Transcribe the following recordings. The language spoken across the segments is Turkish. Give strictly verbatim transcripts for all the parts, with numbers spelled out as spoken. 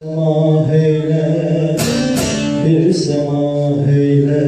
Sema heyle, bir sema heyle.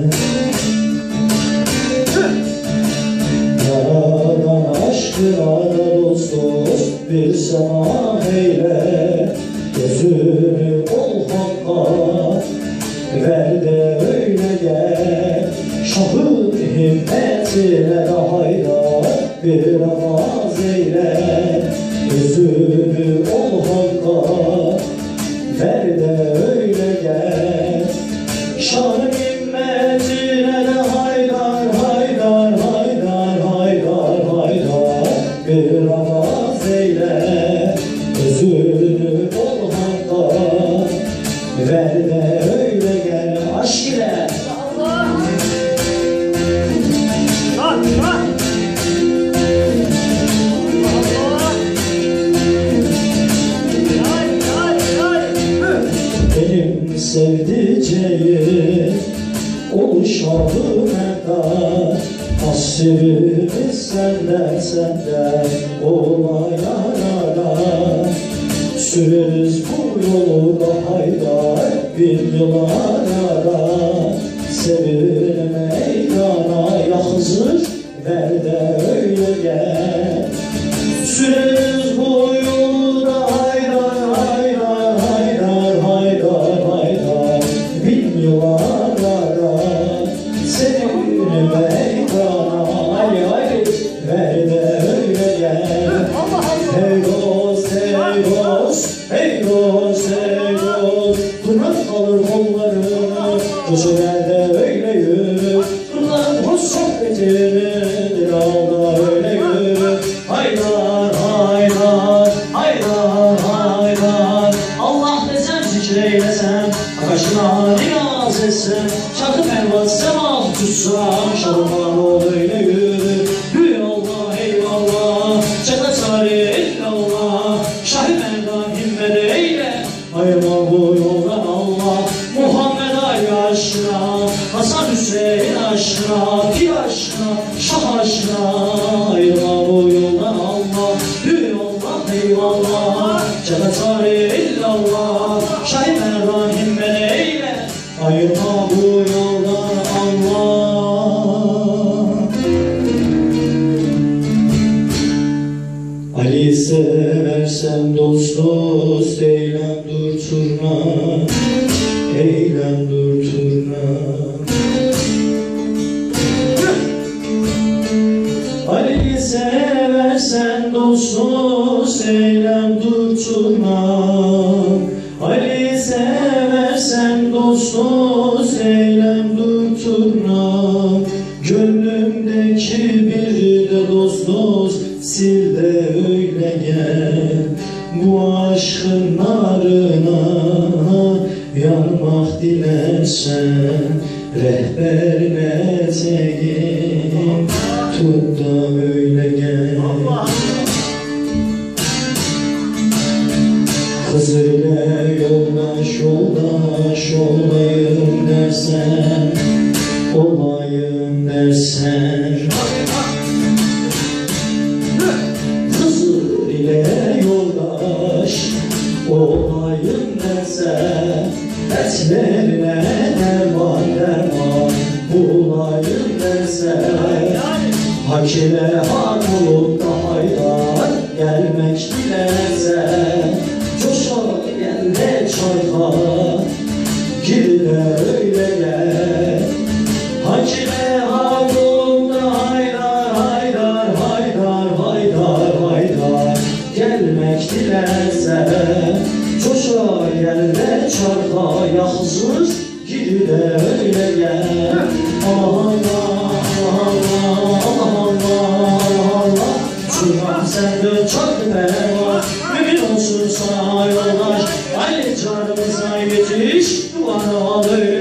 Yaradan aşkına da dost dost bir sema heyle. Gözünü ol hakka, ver de öyle gel. Şahın himmetine de haydar bir namaz eyle. Gözünü ol hakka, ver de öyle gel. Şahın himmetine de haydar, haydar, haydar, haydar, haydar bir namaz eyle. Gözünü ol hakka, ver de öyle gel. Aşk ile Allah! Lan, lan! Benim sevdiceğim ol şahı merdar. Hasrimiz senden senden ola yarara. Süreriz bu yolda haydar bin yıl arara. Sevin meydana ya Hızır, ver de öyle gel. Süreriz bu yolda haydar haydar haydar haydar haydar bin yıl arara. Sevin meydana haydi haydi, ver de öyle gel. Hey dost hey dost hey dost hey dost, bırak alır kollarını, köşeler de öyle yürü. Bunlar hoş sohbetini alda öyle yürü. Haydar haydar haydar haydar, Allah desem zikreylesem, kaşına niyaz etsem, şarkı pervaz sema tutsam, şarkılar ol öyle yürü. Eyvallah eyvallah, cennet sari illallah, Şah-ı Merdan himmet eyle. Ayırma bu yoldan Allah, Muhammed Ali aşkına, Hasan Hüseyin aşkına, Pir aşkına, Şah aşkına. Ayırma bu yoldan Allah, eyvallah eyvallah, cennet sari illallah, Şah-ı Merdan himmet eyle. Ayırma bu yoldan Allah. Ali seversen dost dost, eylem dur turna, eylem dur turna. Ali seversen dost dost, eylem dur turna. Ali seversen dost dost, eylem dur turna. Gönlümdeki bir de dost dost, sil de öyle gel. Bu aşkın narına yanmak dilersen, rehberine teğin tut da öyle gel. Hızır'la yoldaş yoldaş olayım dersen, olayım dersen. Hızır ile yoldaş olayım dersen, etlerine derman derman bulayım dersen. Hak ile hak olup da haydar gelmek dilersen, coşa gel de çayha, gir de öyle gel. Hak ile hak olup da haydar haydar haydar haydar haydar gelmek dilersen, coşa gel de çayha ya Hızır, gir de öyle gel. Allah Allah Allah Allah, şuradan sen de çok berbat, mümin olsun sana yoldaş. Ali canımıza yetiş, duvara al öyle.